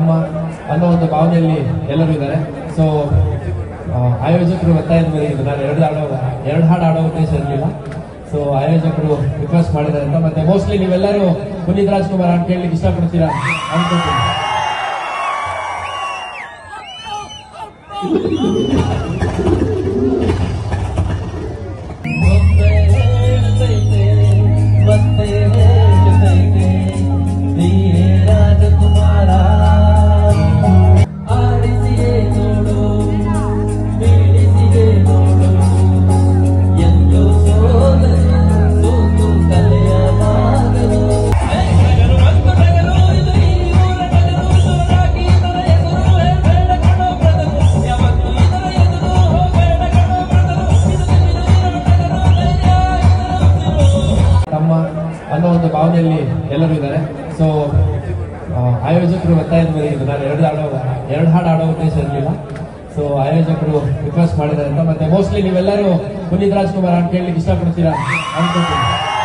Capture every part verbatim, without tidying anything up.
ತಮ್ಮ ಅನ್ನೋ ಒಂದು ಭಾವನೆಯಲ್ಲಿ ಎಲ್ಲರೂ ಇದ್ದಾರೆ. ಸೊ ಆಯೋಜಕರು ಒತ್ತಾಯದ ಮೇಲೆ ನಾನು ಎರಡು ಹಾಡೋ ಎರಡು ಹಾಡು ಆಡೋ ಉದ್ದೇಶ ಇರಲಿಲ್ಲ. ಸೊ ಆಯೋಜಕರು ರಿಕ್ವೆಸ್ಟ್ ಮಾಡಿದ್ದಾರೆ ಅಂತ. ಮತ್ತೆ ಮೋಸ್ಟ್ಲಿ ನೀವೆಲ್ಲರೂ ಪುನೀತ್ ರಾಜ್ಕುಮಾರ್ ಹಾಡು ಕೇಳಲಿಕ್ಕೆ ಇಷ್ಟಪಡ್ತೀರಾ ಅನ್ಕೋತೀನಿ. ಅನ್ನೋ ಒಂದು ಭಾವನೆಯಲ್ಲಿ ಎಲ್ಲರೂ ಇದ್ದಾರೆ. ಸೊ ಆಯೋಜಕರು ಒತ್ತಾಯದ ಮೇಲೆ ನಾನು ಎರಡು ಹಾಡೋ ಎರಡು ಹಾಡು ಆಡೋ ಉದ್ದೇಶ ಇರಲಿಲ್ಲ. ಸೊ ಆಯೋಜಕರು ರಿಕ್ವೆಸ್ಟ್ ಮಾಡಿದ್ದಾರೆ ಅಂತ. ಮತ್ತೆ ಮೋಸ್ಟ್ಲಿ ನೀವೆಲ್ಲರೂ ಪುನೀತ್ ರಾಜ್ಕುಮಾರ್ ಹಾಡು ಕೇಳಲಿಕ್ಕೆ ಇಷ್ಟಪಡ್ತೀರಾ ಅನ್ಕೋತೀನಿ.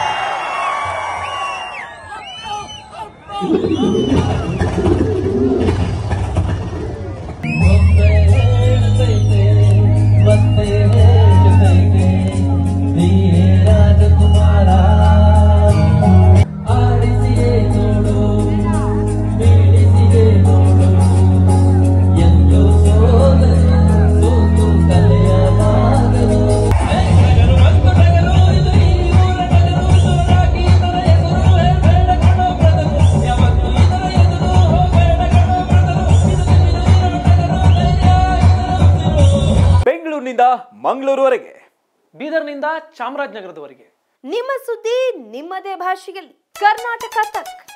ಮಂಗಳೂರುವರೆಗೆ, ಬೀದರ್ನಿಂದ ಚಾಮರಾಜನಗರದವರೆಗೆ ನಿಮ್ಮ ಸುದ್ದಿ ನಿಮ್ಮದೇ ಭಾಷೆಯಲ್ಲಿ. ಕರ್ನಾಟಕ ತಕ್.